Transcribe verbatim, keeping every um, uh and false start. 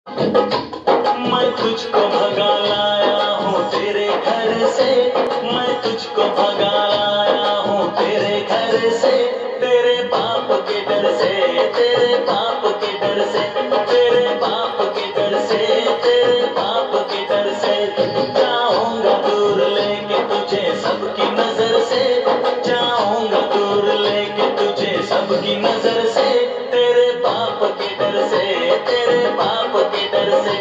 मैं तुझको भगा लाया हूँ तेरे घर से, मैं तुझको भगा लाया हूँ तेरे घर से, तेरे बाप के डर से, तेरे बाप के डर से, तेरे बाप के डर से, तेरे बाप के डर से। जाऊंगा दूर लेके तुझे सबकी नजर से, जाऊंगा दूर लेके तुझे सबकी नजर से, तेरे बाप के डर से, तेरे बाप के डर से।